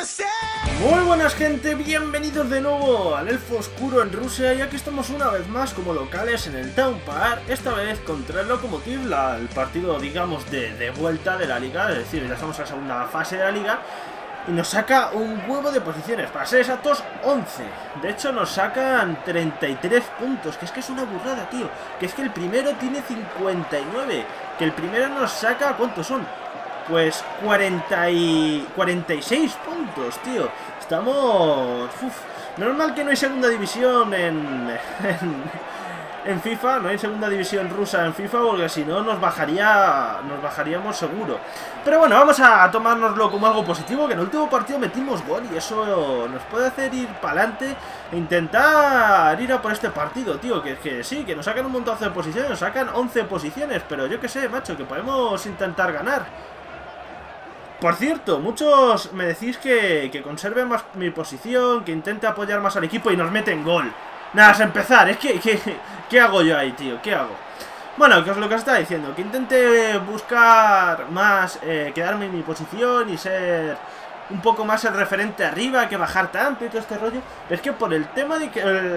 Muy buenas gente, bienvenidos de nuevo al Elfo Oscuro en Rusia. Y aquí estamos una vez más como locales en el Town Park. Esta vez contra el Lokomotiv, el partido digamos de vuelta de la liga. Es decir, ya estamos en la segunda fase de la liga. Y nos saca un huevo de posiciones, para ser exactos 11. De hecho nos sacan 33 puntos, que es una burrada, tío. Que es que el primero tiene 59. Que el primero nos saca, ¿cuántos son? Pues 46 puntos, tío. Estamos... Normal que no hay segunda división en FIFA. No hay segunda división rusa en FIFA, porque si no nos bajaríamos seguro. Pero bueno, vamos a tomárnoslo como algo positivo, que en el último partido metimos gol y eso nos puede hacer ir para adelante e intentar ir a por este partido, tío. Que sí, que nos sacan un montazo de posiciones, nos sacan 11 posiciones, pero yo que sé, macho, que podemos intentar ganar. Por cierto, muchos me decís que conserve más mi posición, que intente apoyar más al equipo y nos meten gol. Nada, es empezar, es que ¿qué hago yo ahí, tío? ¿Qué hago? Bueno, que es lo que os estaba diciendo, que intente buscar más, quedarme en mi posición y ser un poco más el referente arriba, que bajar tanto y todo este rollo. Es que por el tema de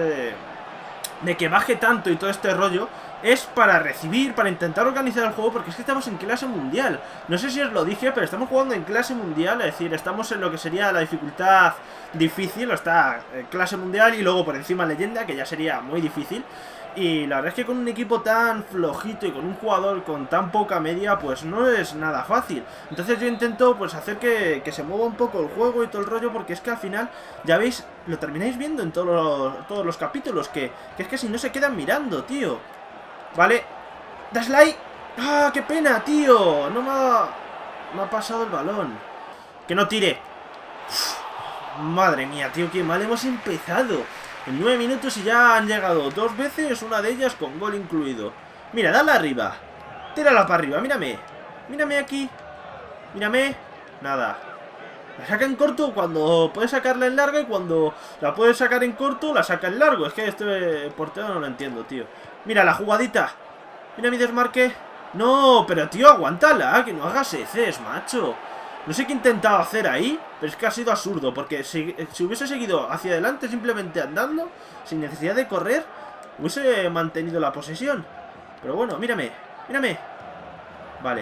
que baje tanto y todo este rollo, es para recibir, para intentar organizar el juego, porque es que estamos en clase mundial. No sé si os lo dije, pero estamos jugando en clase mundial, es decir, estamos en lo que sería la dificultad difícil, o está clase mundial y luego por encima leyenda, que ya sería muy difícil. Y la verdad es que con un equipo tan flojito y con un jugador con tan poca media, pues no es nada fácil. Entonces yo intento pues hacer que se mueva un poco el juego y todo el rollo, porque es que al final, ya veis, lo termináis viendo en todos los capítulos, que es que si no se quedan mirando, tío. Vale, Dashlay. ¡Ah, qué pena, tío! No me ha pasado el balón. Que no tire. Uf, madre mía, tío, qué mal hemos empezado. En 9 minutos y ya han llegado 2 veces, una de ellas con gol incluido. Mira, dale arriba. Tírala para arriba, mírame. Mírame aquí. Mírame. Nada. La saca en corto cuando puede sacarla en largo, y cuando la puede sacar en corto, la saca en largo. Es que este portero no lo entiendo, tío. Mira la jugadita. Mira mi desmarque. No, pero tío, aguántala, que no hagas heces, macho. No sé qué he intentado hacer ahí, pero es que ha sido absurdo, porque si hubiese seguido hacia adelante simplemente andando, sin necesidad de correr, hubiese mantenido la posesión. Pero bueno, mírame, mírame. Vale.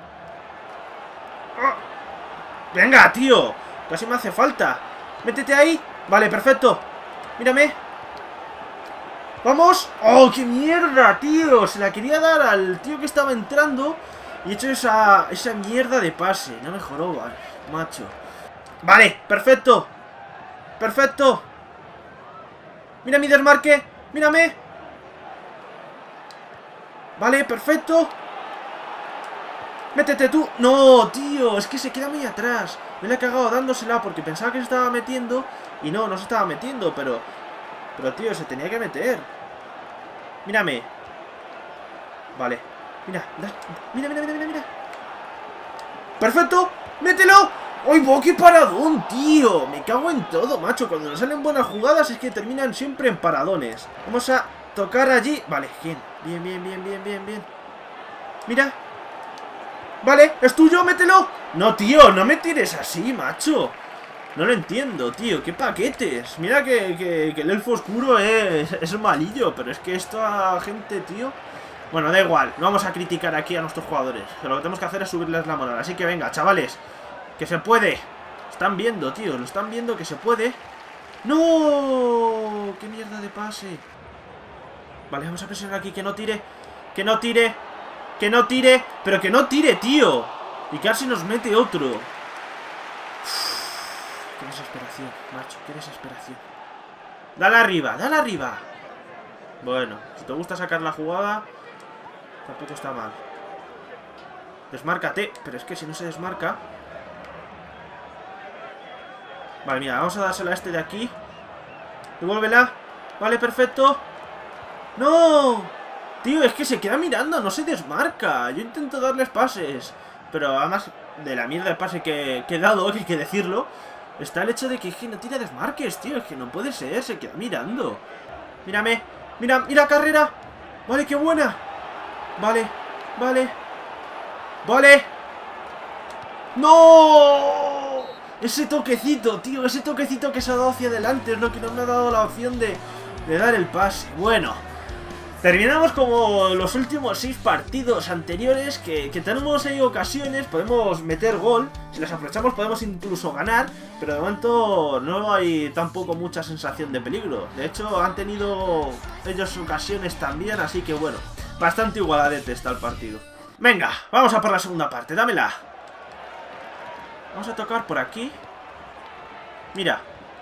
¡Oh! Venga, tío, casi me hace falta. Métete ahí. Vale, perfecto. Mírame. ¡Vamos! ¡Oh, qué mierda, tío! Se la quería dar al tío que estaba entrando y he hecho esa mierda de pase. No mejoró, vale, macho. Vale, perfecto. Perfecto. Mira mi desmarque. Mírame. Vale, perfecto. Métete tú. No, tío, es que se queda muy atrás. Me la he cagado dándosela porque pensaba que se estaba metiendo y no se estaba metiendo, pero tío, se tenía que meter. Mírame. Vale. Mira, mira. ¡Perfecto! ¡Mételo! ¡Ay, qué paradón, tío! Me cago en todo, macho. Cuando nos salen buenas jugadas es que terminan siempre en paradones. Vamos a tocar allí. Vale, bien. Mira. Vale, es tuyo, mételo. No, tío, no me tires así, macho. No lo entiendo, tío, qué paquetes. Mira que el elfo oscuro es malillo, pero es que esta gente, tío... Bueno, da igual, no vamos a criticar aquí a nuestros jugadores. Lo que tenemos que hacer es subirles la moral. Así que venga, chavales, que se puede. Están viendo, tío, lo están viendo que se puede. ¡No! ¡Qué mierda de pase! Vale, vamos a presionar aquí, que no tire. Que no tire. Que no tire. Pero que no tire, tío. Y casi nos mete otro. Qué desesperación, macho, qué desesperación. Dale arriba, dale arriba. Bueno, si te gusta sacar la jugada, tampoco está mal. Desmárcate, pero es que si no se desmarca... Vale, mira, vamos a dársela a este de aquí. Devuélvela. Vale, perfecto. ¡No! Tío, es que se queda mirando, no se desmarca. Yo intento darles pases, pero además de la mierda de pase que he dado, que hay que decirlo, está el hecho de que no tira desmarques, tío. Es que no puede ser, se queda mirando. Mírame, mira carrera. Vale, qué buena. Vale. ¡No! Ese toquecito, tío, ese toquecito que se ha dado hacia adelante es lo que no me ha dado la opción de dar el pase. Bueno, terminamos como los últimos 6 partidos anteriores, que tenemos ahí ocasiones, podemos meter gol, si las aprovechamos podemos incluso ganar, pero de momento no hay tampoco mucha sensación de peligro. De hecho, han tenido ellos ocasiones también, así que bueno, bastante igualadete está el partido. Venga, vamos a por la segunda parte, dámela. Vamos a tocar por aquí. Mira.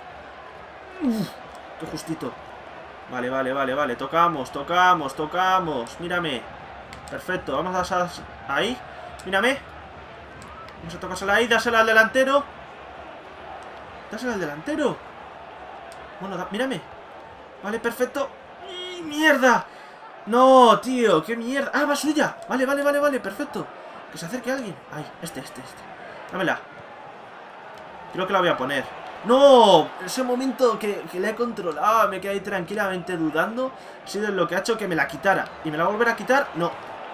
Qué justito. Vale, vale, vale, vale. Tocamos, tocamos, tocamos. Mírame. Perfecto, vamos a dar ahí. Mírame. Vamos a tocársela ahí, dásela al delantero. Dásela al delantero. Bueno, mírame. Vale, perfecto. ¡Y mierda! No, tío, qué mierda. Ah, va suya. Vale, vale, vale, vale, perfecto. Que se acerque alguien. Ahí, este. Dámela. Creo que la voy a poner. ¡No! Ese momento que la he controlado, me quedé ahí tranquilamente dudando, ha sido lo que ha hecho que me la quitara. ¿Y me la va a volver a quitar? No.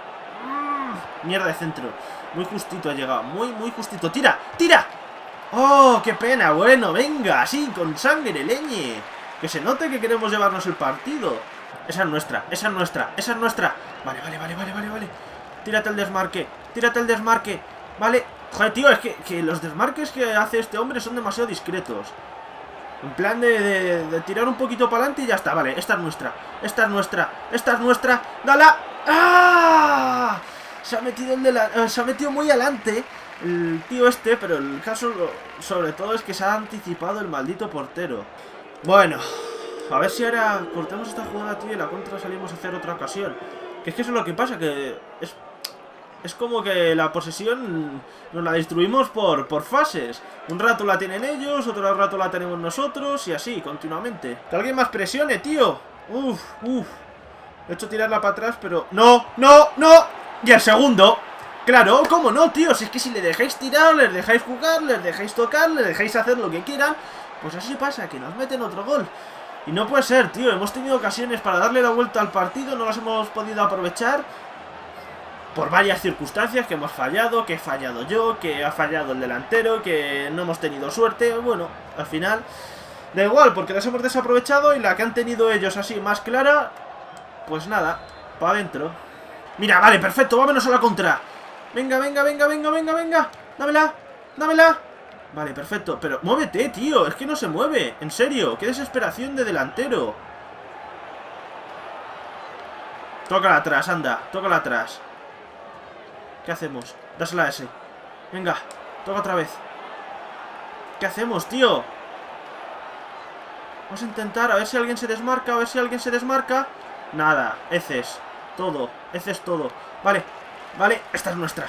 Mierda de centro. Muy justito ha llegado. Muy justito. ¡Tira! ¡Tira! ¡Oh, qué pena! Bueno, venga, así, con sangre, leñe. Que se note que queremos llevarnos el partido. Esa es nuestra, esa es nuestra, esa es nuestra. Vale, vale, vale, vale, vale, vale. Tírate el desmarque, tírate el desmarque. Vale. Joder, tío, es que los desmarques que hace este hombre son demasiado discretos. En plan de tirar un poquito para adelante y ya está. Vale, esta es nuestra, esta es nuestra, esta es nuestra. ¡Dala! ¡Ah! Se ha metido muy adelante el tío este, pero el caso sobre todo es que se ha anticipado el maldito portero. Bueno, a ver si ahora cortamos esta jugada, tío, y la contra salimos a hacer otra ocasión. Que es que eso es lo que pasa, que es como que la posesión nos la distribuimos por fases. Un rato la tienen ellos, otro rato la tenemos nosotros y así, continuamente. Que alguien más presione, tío. Uf. He hecho tirarla para atrás, pero... ¡No! Y el segundo. Claro, ¿cómo no, tío? Si es que si le dejáis tirar, les dejáis jugar, les dejáis tocar, les dejáis hacer lo que quieran, pues así pasa, que nos meten otro gol. Y no puede ser, tío. Hemos tenido ocasiones para darle la vuelta al partido, no las hemos podido aprovechar. Por varias circunstancias que hemos fallado, que he fallado yo, que ha fallado el delantero, que no hemos tenido suerte. Bueno, al final da igual, porque las hemos desaprovechado y la que han tenido ellos así más clara, pues nada, para adentro. Mira, vale, perfecto, vámonos a la contra. Venga. Dámela. Vale, perfecto, pero muévete, tío, es que no se mueve. En serio, qué desesperación de delantero. Tócala atrás, anda, tócala atrás. ¿Qué hacemos? Dásela a ese. Venga, toca otra vez. ¿Qué hacemos, tío? Vamos a intentar, a ver si alguien se desmarca, Nada, heces. Todo, heces todo. Vale, esta es nuestra.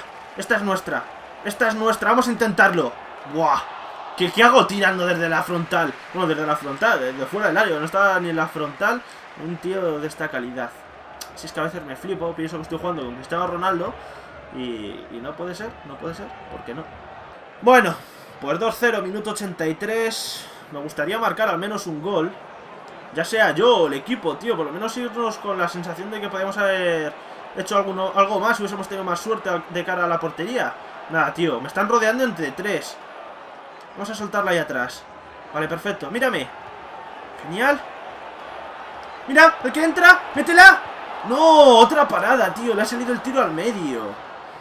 Vamos a intentarlo. Buah. ¿Qué hago tirando desde la frontal? Bueno, desde fuera del área. No estaba ni en la frontal. Un tío de esta calidad. Si es que a veces me flipo, pienso que estoy jugando con Cristiano Ronaldo. Y no puede ser, ¿por qué no? Bueno, pues 2-0, minuto 83. Me gustaría marcar al menos un gol. Ya sea yo o el equipo, tío. Por lo menos irnos con la sensación de que podíamos haber hecho algo más si hubiésemos tenido más suerte de cara a la portería. Nada, tío, me están rodeando entre 3. Vamos a soltarla ahí atrás. Vale, perfecto, mírame. Genial. Mira, el que entra, métela. No, otra parada, tío. Le ha salido el tiro al medio.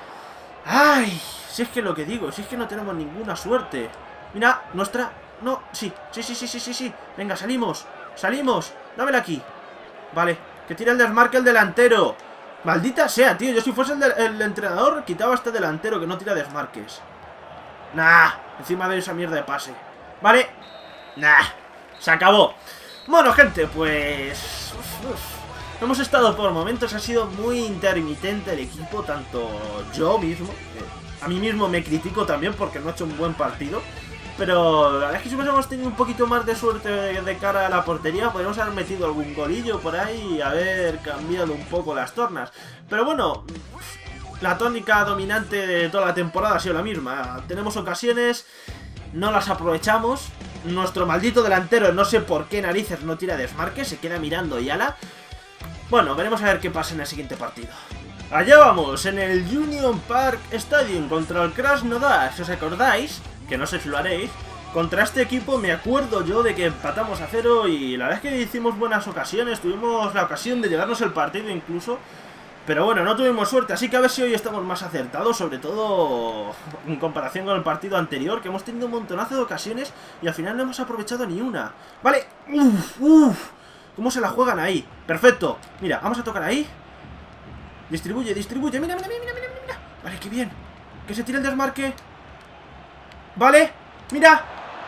Ay, si es que lo que digo, si es que no tenemos ninguna suerte. Mira, nuestra... No, sí. Venga, salimos. Dámela aquí. Vale, que tira el desmarque el delantero. Maldita sea, tío. Yo si fuese el entrenador quitaba a este delantero que no tira desmarques. Nah, encima de esa mierda de pase. Vale. Nah, se acabó. Bueno, gente, pues... Hemos estado por momentos, ha sido muy intermitente el equipo, tanto yo mismo, a mí mismo me critico también porque no he hecho un buen partido, pero la verdad es que si hubiésemos tenido un poquito más de suerte de cara a la portería, podríamos haber metido algún golillo por ahí y haber cambiado un poco las tornas. Pero bueno, la tónica dominante de toda la temporada ha sido la misma. Tenemos ocasiones, no las aprovechamos, nuestro maldito delantero no sé por qué narices no tira desmarque, se queda mirando y ala. Bueno, veremos a ver qué pasa en el siguiente partido. Allá vamos, en el Union Park Stadium contra el Krasnodar. Si os acordáis, que no sé si lo haréis, contra este equipo me acuerdo yo de que empatamos a 0 y la verdad es que hicimos buenas ocasiones, tuvimos la ocasión de llevarnos el partido incluso, pero bueno, no tuvimos suerte, así que a ver si hoy estamos más acertados, sobre todo en comparación con el partido anterior, que hemos tenido un montonazo de ocasiones y al final no hemos aprovechado ni una. Vale, ¿cómo se la juegan ahí? Perfecto, mira, vamos a tocar ahí. Distribuye, distribuye, mira, mira, mira, mira, mira. Vale, qué bien, que se tire el desmarque. Vale, mira.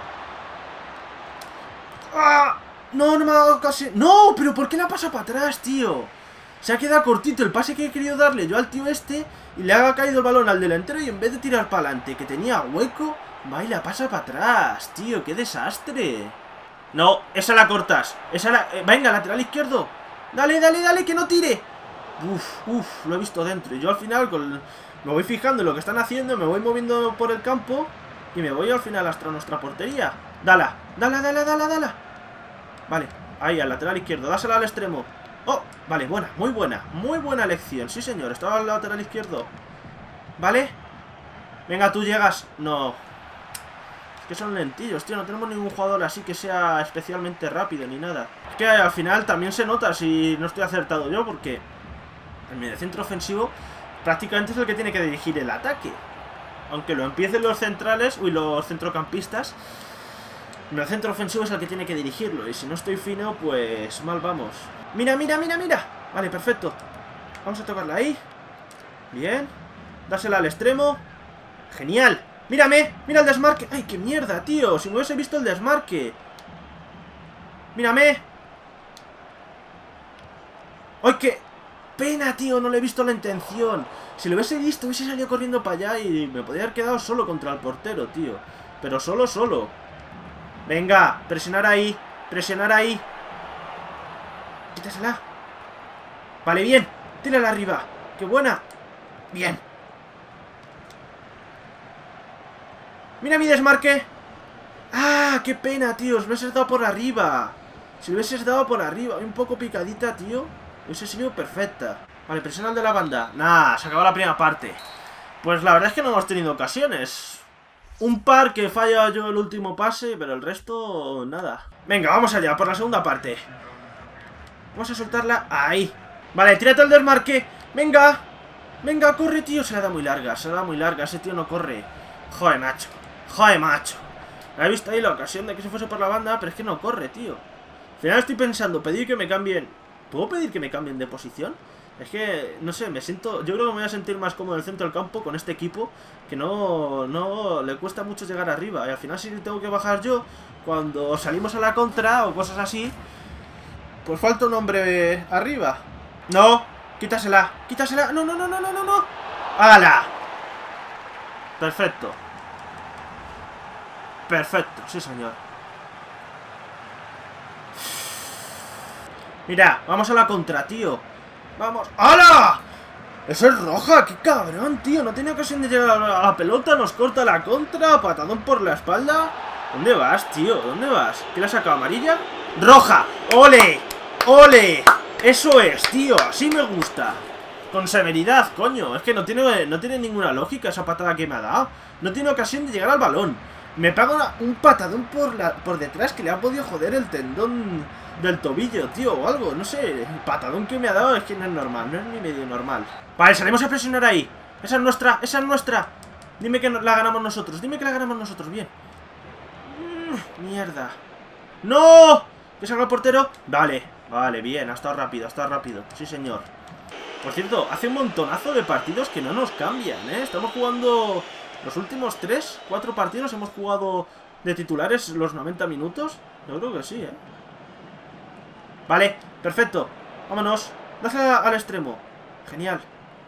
¡Ah! No, no me ha dado casi... ¡No! ¿Pero por qué la pasa para atrás, tío? Se ha quedado cortito el pase que he querido darle yo al tío este y le ha caído el balón al delantero y en vez de tirar para adelante, que tenía hueco, va y la pasa para atrás, tío. ¡Qué desastre! No, esa la cortas. Esa la... venga, lateral izquierdo. Dale, dale, dale, que no tire. Lo he visto dentro. Y yo al final me voy fijando en lo que están haciendo, me voy moviendo por el campo y me voy al final hasta nuestra portería. Dala, dala, dala, dala, dala. Vale, ahí al lateral izquierdo, dásela al extremo. Oh, vale, buena, muy buena elección. Sí, señor, estaba al lateral izquierdo. Vale. Venga, tú llegas. No. Es que son lentillos, tío, no tenemos ningún jugador así que sea especialmente rápido ni nada. Es que al final también se nota si no estoy acertado yo, porque el mediocentro ofensivo prácticamente es el que tiene que dirigir el ataque. Aunque lo empiecen los centrales, los centrocampistas, el centro ofensivo es el que tiene que dirigirlo. Y si no estoy fino, pues mal vamos. Mira, mira, mira, mira. Vale, perfecto. Vamos a tocarla ahí. Bien. Dásela al extremo. Genial. Mírame, mira el desmarque. Ay, qué mierda, tío. Si me hubiese visto el desmarque. Mírame. Ay, qué pena, tío. No le he visto la intención. Si lo hubiese visto, hubiese salido corriendo para allá y me podría haber quedado solo contra el portero, tío. Pero solo. Venga, presionar ahí. Presionar ahí. Quítasela. Vale, bien. Tírala arriba. ¡Qué buena! Bien. Mira mi desmarque. ¡Ah! ¡Qué pena, tío! Si me hubieses dado por arriba. Si lo hubieses dado por arriba. Un poco picadita, tío. Hubiese sido perfecta. Vale, presiona al de la banda. Nah, se acabó la primera parte. Pues la verdad es que no hemos tenido ocasiones. Un par que falla yo el último pase, pero el resto, nada. Venga, vamos allá, por la segunda parte. Vamos a soltarla ahí. Vale, tírate el desmarque. Venga. Venga, corre, tío. Se la da muy larga, se la da muy larga. Ese tío no corre. Joder, macho. Joder, macho. He visto ahí la ocasión de que se fuese por la banda, pero es que no corre, tío. Al final estoy pensando, pedir que me cambien. ¿Puedo pedir que me cambien de posición? Es que, no sé, me siento... Yo creo que me voy a sentir más cómodo en el centro del campo con este equipo, que no le cuesta mucho llegar arriba. Y al final si tengo que bajar yo, cuando salimos a la contra o cosas así, pues falta un hombre arriba. No, quítasela, quítasela. No, no, no, no, no, no, no. ¡Hala! Perfecto. Perfecto, sí señor. Mira, vamos a la contra, tío. Vamos. ¡Hala! Eso es roja, qué cabrón, tío. No tiene ocasión de llegar a la pelota, nos corta la contra, patadón por la espalda. ¿Dónde vas, tío? ¿Dónde vas? ¿Qué le has sacado? ¿Amarilla? ¡Roja! ¡Ole! ¡Ole! Eso es, tío, así me gusta. Con severidad, coño. Es que no tiene ninguna lógica esa patada que me ha dado. No tiene ocasión de llegar al balón. Me paga un patadón por detrás que le ha podido joder el tendón del tobillo, tío, o algo, no sé. El patadón que me ha dado es que no es normal, no es ni medio normal. Vale, salimos a presionar ahí. Esa es nuestra, esa es nuestra. Dime que la ganamos nosotros, dime que la ganamos nosotros, bien. Mierda. ¡No! ¿Que salga el portero? Vale, vale, bien, ha estado rápido, sí señor. Por cierto, hace un montonazo de partidos que no nos cambian, ¿eh? Estamos jugando los últimos 3, 4 partidos, hemos jugado de titulares los 90 minutos. Yo creo que sí, ¿eh? Vale, perfecto. Vámonos. Dásela al extremo. Genial.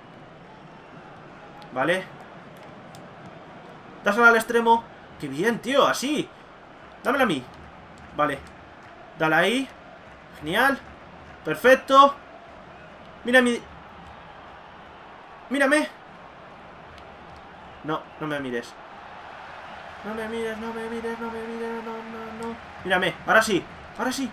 Vale. Dásela al extremo. ¡Qué bien, tío! Así. Dámela a mí. Vale. Dale ahí. Genial. Perfecto. Mira mi... Mírame. No, no me mires. No me mires, no me mires, no me mires, no. Mírame, ahora sí, ahora sí.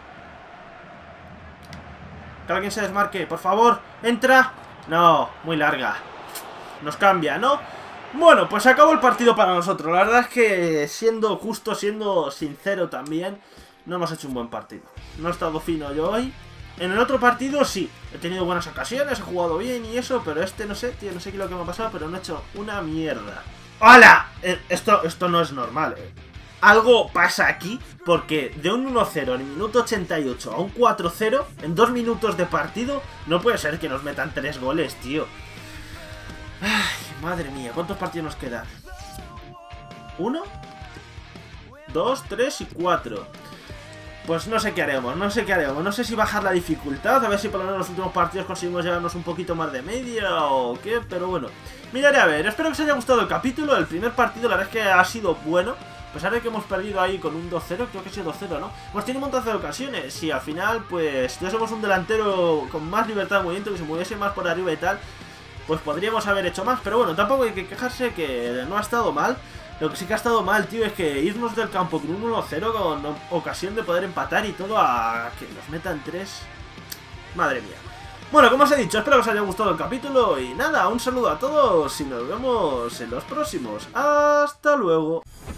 Que alguien se desmarque, por favor. Entra. No, muy larga. Nos cambia, ¿no? Bueno, pues acabó el partido para nosotros. La verdad es que, siendo justo, siendo sincero también, no hemos hecho un buen partido. No he estado fino yo hoy. En el otro partido sí, he tenido buenas ocasiones, he jugado bien y eso, pero este no sé, tío, no sé qué es lo que me ha pasado, pero no he hecho una mierda. ¡Hala! Esto no es normal, Algo pasa aquí, porque de un 1-0 en el minuto 88 a un 4-0 en 2 minutos de partido, no puede ser que nos metan 3 goles, tío. Ay, madre mía, ¿cuántos partidos nos quedan? 1, 2, 3 y 4. Pues no sé qué haremos, no sé qué haremos. No sé si bajar la dificultad, a ver si por lo menos en los últimos partidos conseguimos llevarnos un poquito más de media o qué, pero bueno. Miraré a ver, espero que os haya gustado el capítulo. El primer partido la verdad es que ha sido bueno. A pesar de que hemos perdido ahí con un 2-0, creo que ha sido 2-0, ¿no? Hemos tenido un montón de ocasiones y al final, pues, si tuviésemos un delantero con más libertad de movimiento, que se moviese más por arriba y tal, pues podríamos haber hecho más. Pero bueno, tampoco hay que quejarse, que no ha estado mal. Lo que sí que ha estado mal, tío, es que irnos del campo con un 1-0 con ocasión de poder empatar y todo a que nos metan 3. Madre mía. Bueno, como os he dicho, espero que os haya gustado el capítulo y nada, un saludo a todos y nos vemos en los próximos. ¡Hasta luego!